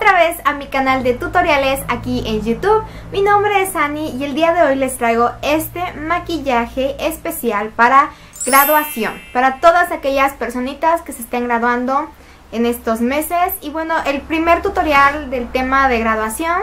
otra vez a mi canal de tutoriales aquí en YouTube. Mi nombre es Ani y el día de hoy les traigo este maquillaje especial para graduación, para todas aquellas personitas que se estén graduando en estos meses. Y bueno, el primer tutorial del tema de graduación.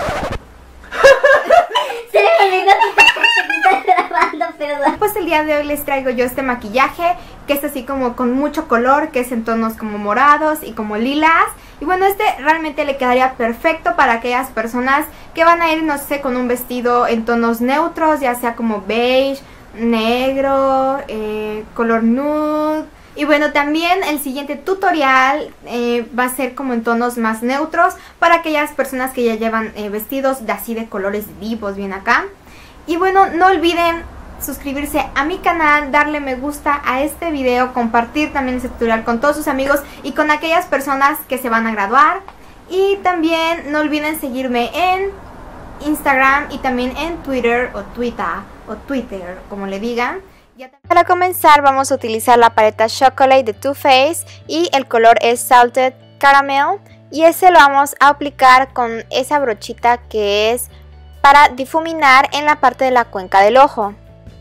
Se me olvidó que estás grabando, perdón. Pues el día de hoy les traigo yo este maquillaje que es así como con mucho color, que es en tonos como morados y como lilas. Y bueno, este realmente le quedaría perfecto para aquellas personas que van a ir, no sé, con un vestido en tonos neutros, ya sea como beige, negro, color nude. Y bueno, también el siguiente tutorial va a ser como en tonos más neutros para aquellas personas que ya llevan vestidos así de colores vivos, bien acá. Y bueno, no olviden suscribirse a mi canal, darle me gusta a este video, compartir también este tutorial con todos sus amigos y con aquellas personas que se van a graduar. Y también no olviden seguirme en Instagram y también en Twitter o Twitter, como le digan. Para comenzar vamos a utilizar la paleta Chocolate de Too Faced y el color es Salted Caramel, y ese lo vamos a aplicar con esa brochita que es para difuminar en la parte de la cuenca del ojo.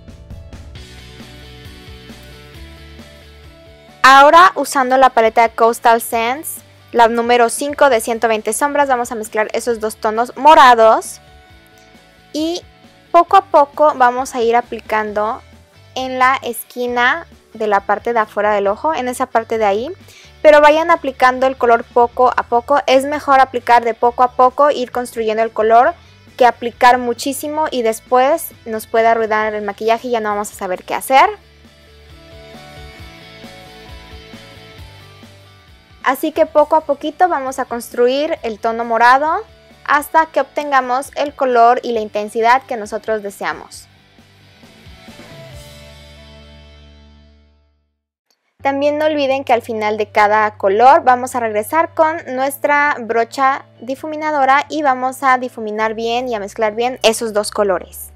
Ahora, usando la paleta de Coastal Scents, la número 5 de 120 sombras, vamos a mezclar esos dos tonos morados y poco a poco vamos a ir aplicando en la esquina de la parte de afuera del ojo, en esa parte de ahí, pero vayan aplicando el color poco a poco. Es mejor aplicar de poco a poco, ir construyendo el color, que aplicar muchísimo y después nos puede arruinar el maquillaje y ya no vamos a saber qué hacer. Así que poco a poquito vamos a construir el tono morado hasta que obtengamos el color y la intensidad que nosotros deseamos. También no olviden que al final de cada color vamos a regresar con nuestra brocha difuminadora y vamos a difuminar bien y a mezclar bien esos dos colores.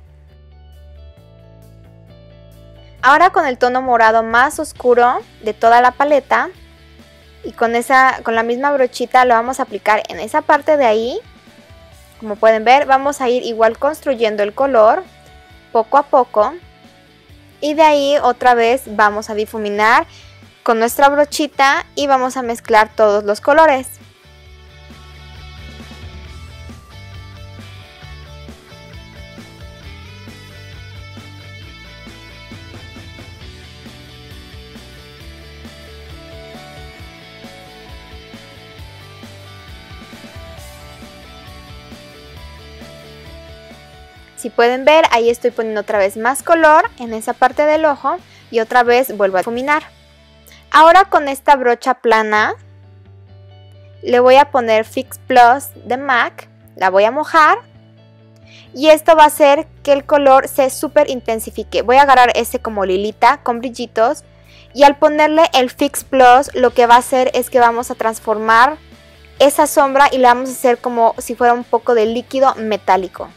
Ahora con el tono morado más oscuro de toda la paleta y con la misma brochita lo vamos a aplicar en esa parte de ahí. Como pueden ver, vamos a ir igual construyendo el color poco a poco y de ahí otra vez vamos a difuminar con nuestra brochita y vamos a mezclar todos los colores. Si pueden ver, ahí estoy poniendo otra vez más color en esa parte del ojo y otra vez vuelvo a difuminar. Ahora con esta brocha plana le voy a poner Fix Plus de MAC, la voy a mojar y esto va a hacer que el color se súper intensifique. Voy a agarrar ese como lilita con brillitos y al ponerle el Fix Plus lo que va a hacer es que vamos a transformar esa sombra y la vamos a hacer como si fuera un poco de líquido metálico.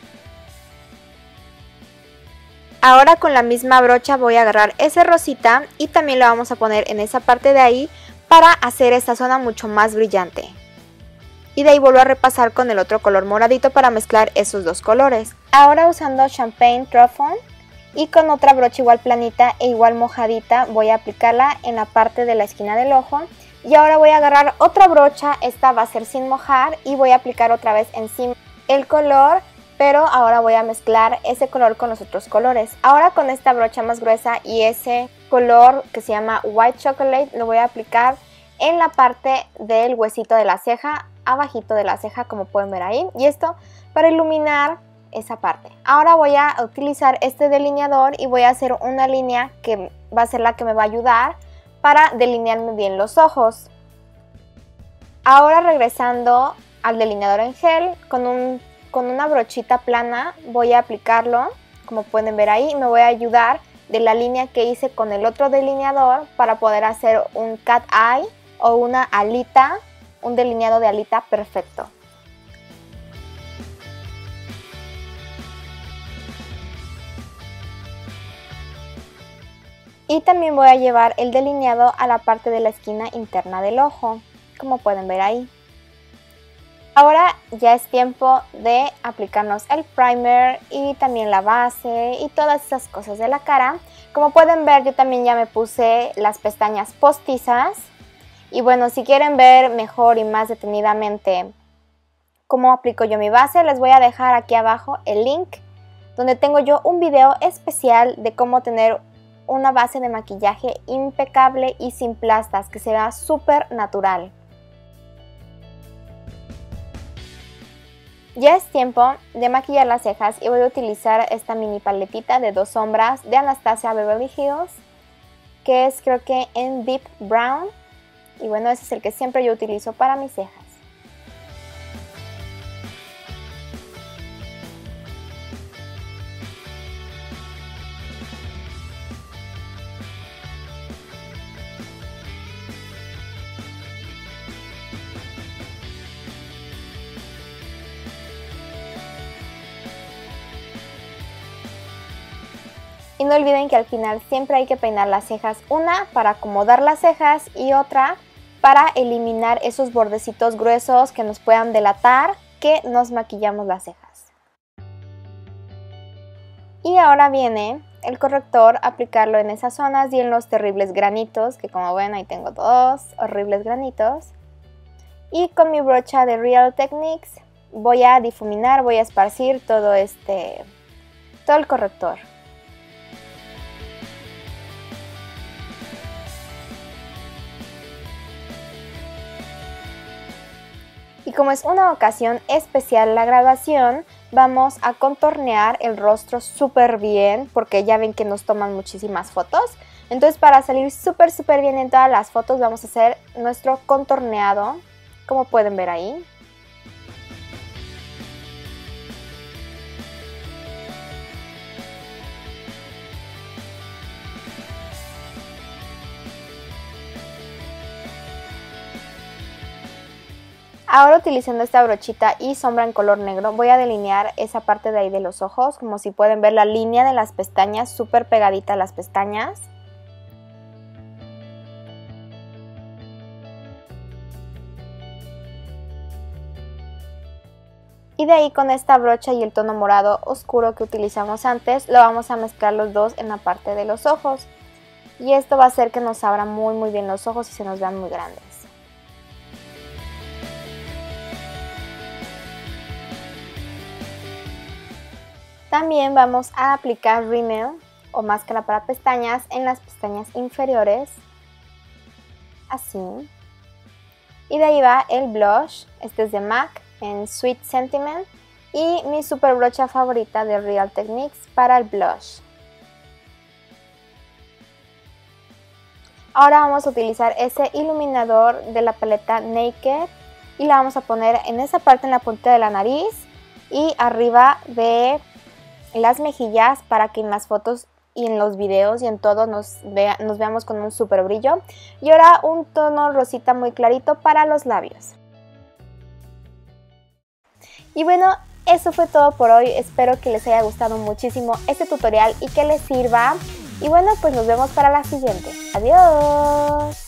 Ahora con la misma brocha voy a agarrar ese rosita y también lo vamos a poner en esa parte de ahí para hacer esta zona mucho más brillante. Y de ahí vuelvo a repasar con el otro color moradito para mezclar esos dos colores. Ahora usando Champagne Truffle y con otra brocha igual planita e igual mojadita voy a aplicarla en la parte de la esquina del ojo. Y ahora voy a agarrar otra brocha, esta va a ser sin mojar y voy a aplicar otra vez encima el color. Pero ahora voy a mezclar ese color con los otros colores. Ahora con esta brocha más gruesa y ese color que se llama White Chocolate lo voy a aplicar en la parte del huesito de la ceja, abajito de la ceja como pueden ver ahí. Y esto para iluminar esa parte. Ahora voy a utilizar este delineador y voy a hacer una línea que va a ser la que me va a ayudar para delinearme bien los ojos. Ahora regresando al delineador en gel con una brochita plana voy a aplicarlo, como pueden ver ahí, me voy a ayudar de la línea que hice con el otro delineador para poder hacer un cat eye o una alita, un delineado de alita perfecto. Y también voy a llevar el delineado a la parte de la esquina interna del ojo, como pueden ver ahí. Ahora ya es tiempo de aplicarnos el primer y también la base y todas esas cosas de la cara. Como pueden ver, yo también ya me puse las pestañas postizas. Y bueno, si quieren ver mejor y más detenidamente cómo aplico yo mi base, les voy a dejar aquí abajo el link donde tengo yo un video especial de cómo tener una base de maquillaje impecable y sin plastas, que se vea súper natural. Ya es tiempo de maquillar las cejas y voy a utilizar esta mini paletita de 2 sombras de Anastasia Beverly Hills, que es creo que en Deep Brown. Y bueno, ese es el que siempre yo utilizo para mis cejas. Y no olviden que al final siempre hay que peinar las cejas, una para acomodar las cejas y otra para eliminar esos bordecitos gruesos que nos puedan delatar que nos maquillamos las cejas. Y ahora viene el corrector, aplicarlo en esas zonas y en los terribles granitos, que como ven ahí tengo 2 horribles granitos. Y con mi brocha de Real Techniques voy a difuminar, voy a esparcir todo el corrector. Y como es una ocasión especial la graduación, vamos a contornear el rostro súper bien, porque ya ven que nos toman muchísimas fotos. Entonces para salir súper bien en todas las fotos vamos a hacer nuestro contorneado, como pueden ver ahí. Ahora utilizando esta brochita y sombra en color negro voy a delinear esa parte de ahí de los ojos, como si pueden ver la línea de las pestañas súper pegadita a las pestañas. Y de ahí con esta brocha y el tono morado oscuro que utilizamos antes, lo vamos a mezclar los dos en la parte de los ojos. Y esto va a hacer que nos abran muy bien los ojos y se nos vean muy grandes. También vamos a aplicar rímel o máscara para pestañas en las pestañas inferiores, así. Y de ahí va el blush, este es de MAC en Sweet Sentiment y mi super brocha favorita de Real Techniques para el blush. Ahora vamos a utilizar ese iluminador de la paleta Naked y la vamos a poner en esa parte en la punta de la nariz y arriba de las mejillas para que en las fotos y en los videos y en todo nos veamos con un super brillo. Y ahora un tono rosita muy clarito para los labios. Y bueno, eso fue todo por hoy. Espero que les haya gustado muchísimo este tutorial y que les sirva. Y bueno, pues nos vemos para la siguiente. ¡Adiós!